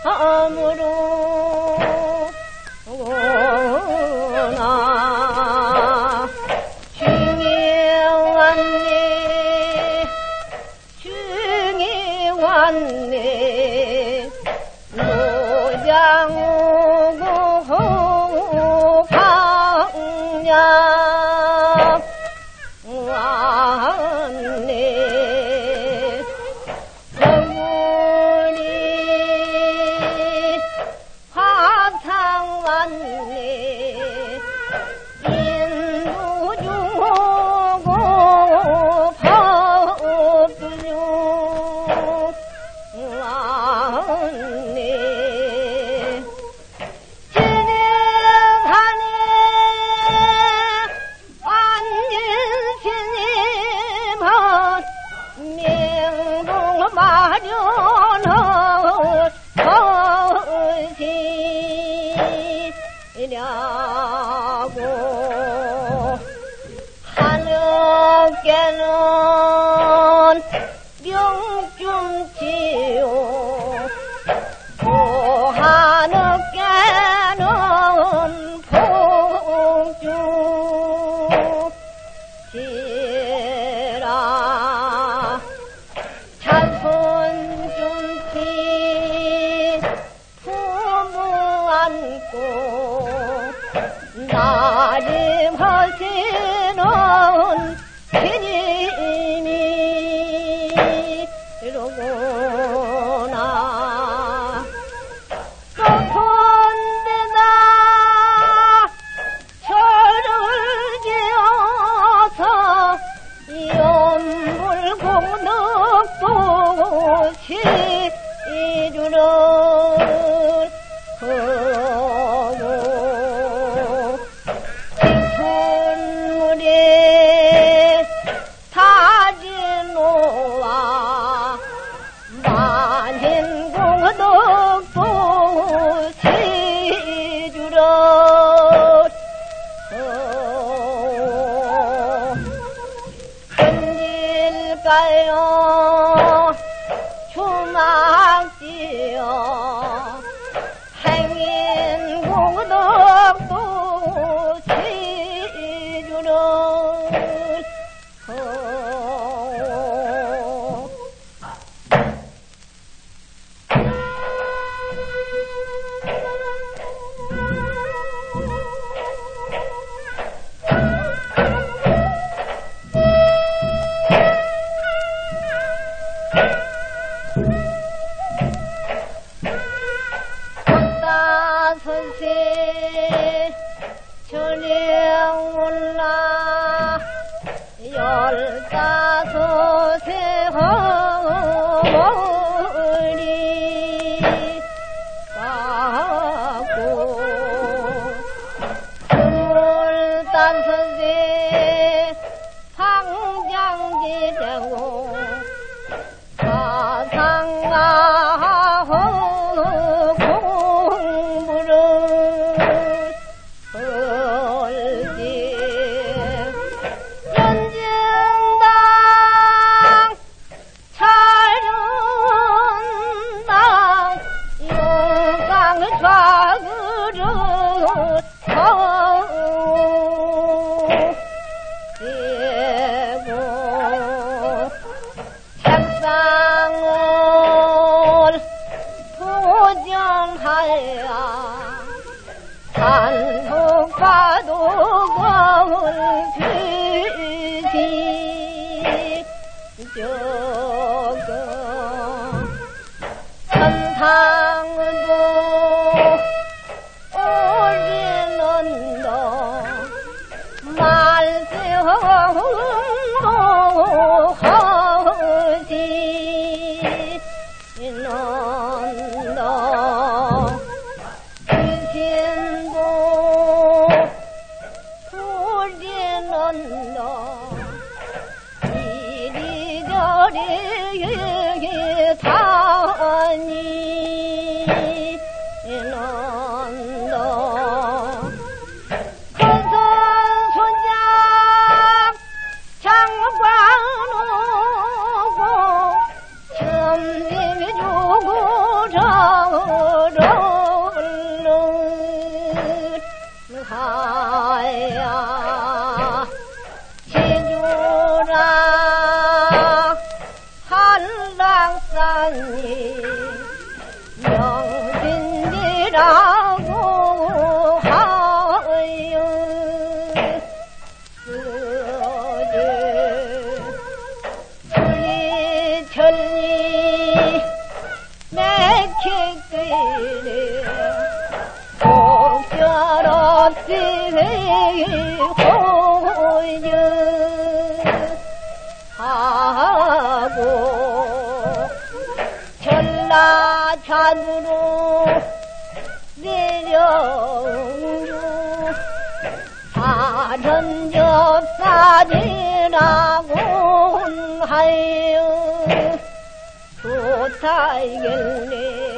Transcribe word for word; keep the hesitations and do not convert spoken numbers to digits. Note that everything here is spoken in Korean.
나 중에 왔네 중에 왔네 노장 오고 방냥 왔네 거울이 화상 왔네 인도 주고 법주 왔네 진행하네 안진스님은 명동 마련한 것이라고 하늘께는 명중 지요 또 하늘께는 폭주 지라 찬손준치 부모 안고 나림하시는 주님이 이러구나 또 손대나 철을 지어서 연불공덕도 시주를 하고 뒷문물에 타지노와 만행공덕도 시주를 흔질까요 주막지어 행인공덕도 시주를 하고 선세 전에 올라 열다섯에 허물이 가고 스물다섯에 상장지되고 가상가하고 책상을 포장하야 한복과도 거울 주지 조금 천상도 오리는 너 말세험도 하지 넌 너 귀신도 우리는 너 이리저리 사지라고 하여 우리 천리 맥히기를 곡절 없이 호유 하고 전라산으로 내려오고 다른 접사지라고 하여 좋다이겠네